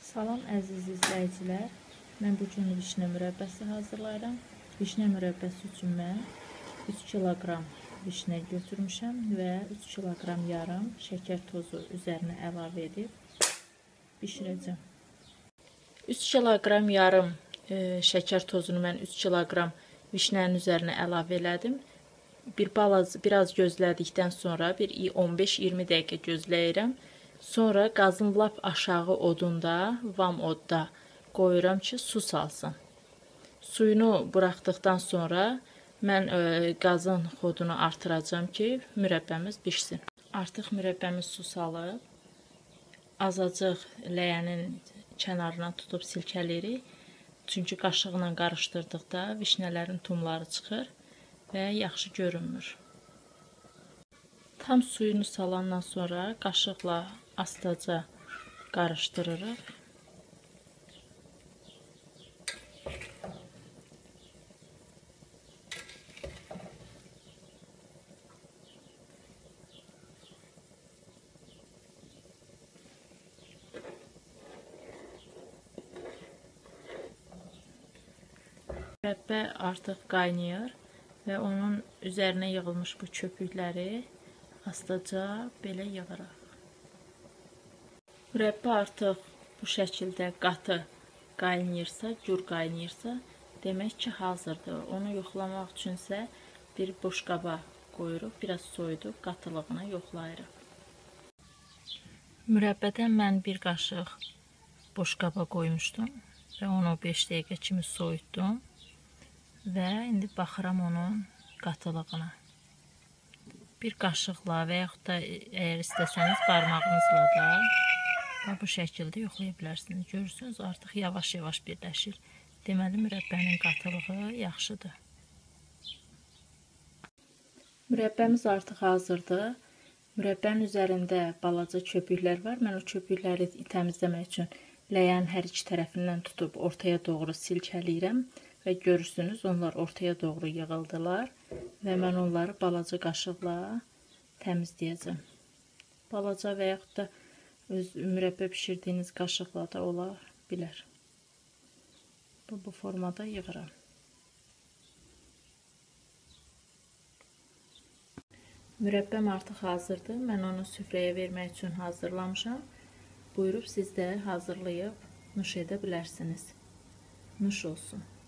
Salam əziz izləyicilər, mən bu gün vişnə mürəbbəsi hazırlayıram. Vişnə mürəbbəsi üçün mən 3 kiloqram vişnə götürmüşəm və 3 kiloqram yarım şəkər tozu üzərinə əlavə edib bişirəcəm. 3 kiloqram yarım şəkər tozunu mən 3 kiloqram vişnənin üzərinə əlavə elədim. Biraz gözlədikdən sonra bir 15-20 dəqiqə gözləyirəm. Sonra qazın lap aşağı odunda, vam odda qoyuram ki, su salsın. Suyunu buraxdıqdan sonra mən qazın xodunu artıracam ki, mürəbbəmiz bişsin. Artıq mürəbbəmiz su salıb, azacıq ləyənin kənarına tutub silkəlirik. Çünki qaşıqla qarışdırdıqda vişnələrin tumları çıxır və yaxşı görünmür. Tam suyunu salandan sonra qaşıqla astaca qarışdırırıq. Mürəbbə artıq qaynayır və onun üzərinə yığılmış bu köpükləri astaca belə yığırıq. Mürəbbə artıq bu şəkildə qatı qaynayırsa, gur qaynayırsa, demək ki, hazırdır. Onu yoxlamaq üçünsə bir boş qaba qoyuruq, biraz soyuduq, qatılığını yoxlayırıq. Mürəbbədən mən bir qaşıq boş qaba qoymuşdum və onu 5 dəqiqə kimi soyutdum və indi baxıram onun qatılığına. Bir qaşıqla və yaxud da əgər istəsəniz barmağınızla da bu şəkildə yoxlaya bilərsiniz. Görürsünüz, artıq yavaş-yavaş birləşir. Deməli, mürəbbənin qatılığı yaxşıdır. Mürəbbəmiz artıq hazırdır. Mürəbbənin üzərində balaca köpüklər var. Mən o köpükləri təmizləmək üçün ləyənin hər iki tərəfindən tutub ortaya doğru silkələyirəm. Və görürsünüz, onlar ortaya doğru yığıldılar və mən onları balaca qaşıqla təmizləyəcəm. Balaca və yaxud da öz mürəbbə bişirdiyiniz qaşıqla da ola bilər. Bu formada yığıram. Mürəbbəm artıq hazırdır. Mən onu süfrəyə vermək üçün hazırlamışam. Buyurub siz də hazırlayıb nuş edə bilərsiniz. Nuş olsun.